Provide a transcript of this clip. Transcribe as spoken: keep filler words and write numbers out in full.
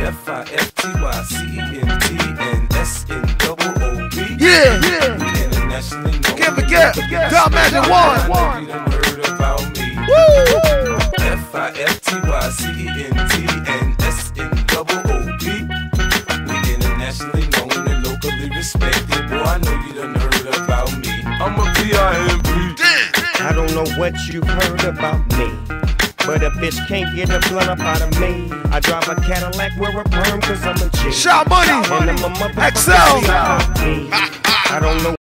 F I F T Y C E N T and S N O O B. Yeah, yeah. Internationally known. Can't forget, Tom Magic One. You done heard about me. Woo! F I F T Y C E N T and S N O O B. We internationally known and locally respected. Boy, I know you done heard about me. I'm a P I M P. I don't know what you've heard about me, but a bitch can't get a blunt up out of me. I drive a Cadillac, wear a perm, cause I'm a G. Shot Money, And I'm a motherfucker. X L. I don't know